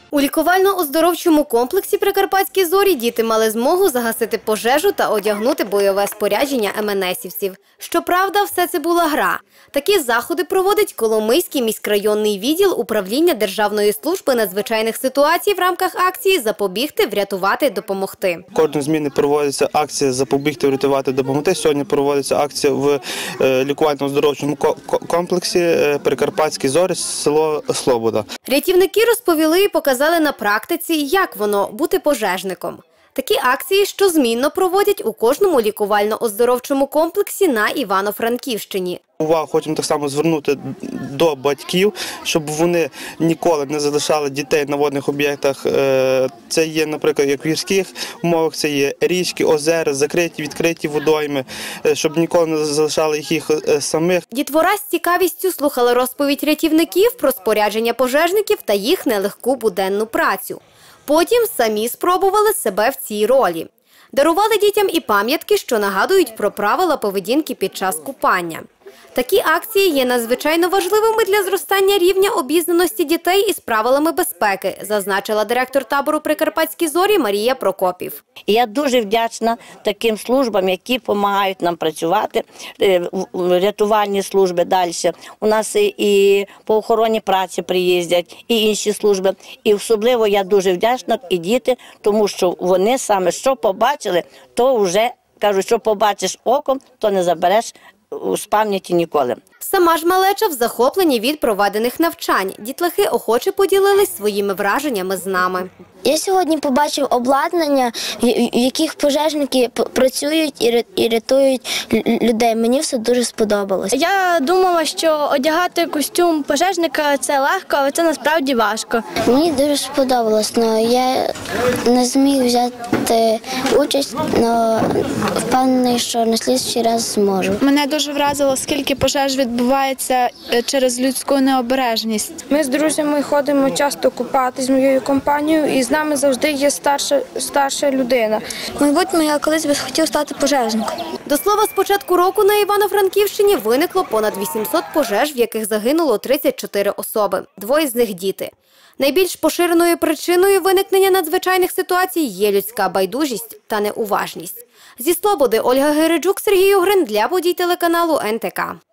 У лікувально-оздоровчому комплексі «Прикарпатські зорі» діти мали змогу загасити пожежу та одягнути бойове спорядження МНСівців. Щоправда, все це була гра. Такі заходи проводить Коломийський міськрайонний відділ управління Державної служби надзвичайних ситуацій в рамках акції «Запобігти, врятувати, допомогти». Кожної зміни проводиться акція «Запобігти, врятувати, допомогти». Сьогодні проводиться акція в лікувально-оздоровчому комплексі «Прикарпатські зорі», село Слобода. Рятівники розповіли і показали на практиці, як воно – бути пожежником. Такі акції щозмінно проводять у кожному лікувально-оздоровчому комплексі на Івано-Франківщині. Увагу хочемо так само звернути до батьків, щоб вони ніколи не залишали дітей на водних об'єктах. Це є, наприклад, як в гірських умовах, це є річки, озера, закриті, відкриті водойми, щоб ніколи не залишали їх самих. Дітвора з цікавістю слухала розповідь рятівників про спорядження пожежників та їх нелегку буденну працю. Потім самі спробували себе в цій ролі. Дарували дітям і пам'ятки, що нагадують про правила поведінки під час купання. Такі акції є надзвичайно важливими для зростання рівня обізнаності дітей із правилами безпеки, зазначила директор табору «Прикарпатські зорі» Марія Прокопів. Я дуже вдячна таким службам, які допомагають нам працювати, рятувальні служби далі. У нас і по охороні праці приїздять, і інші служби. І особливо я дуже вдячна і діти, тому що вони саме що побачили, то вже, кажуть, що побачиш оком, то не забереш з пам'яті ніколи. Сама ж малеча в захопленні від проведених навчань. Дітлахи охоче поділились своїми враженнями з нами. Я сьогодні побачив обладнання, в яких пожежники працюють і рятують людей. Мені все дуже сподобалось. Я думала, що одягати костюм пожежника – це легко, але це насправді важко. Мені дуже сподобалось, але я не зміг взяти участь, але впевнений, що на слідчий раз зможу. Мене дуже вразило, скільки пожеж відбувається через людську необережність. Ми з друзями ходимо часто купатись з моєю компанією, і з нами завжди є старша людина. Мабуть, я колись би хотів стати пожежником. До слова, з початку року на Івано-Франківщині виникло понад 800 пожеж, в яких загинуло 34 особи. 2 з них – діти. Найбільш поширеною причиною виникнення надзвичайних ситуацій є людська байдужість та неуважність. Зі Слободи Ольга Гереджук, Сергій Огрин для подій телеканалу НТК.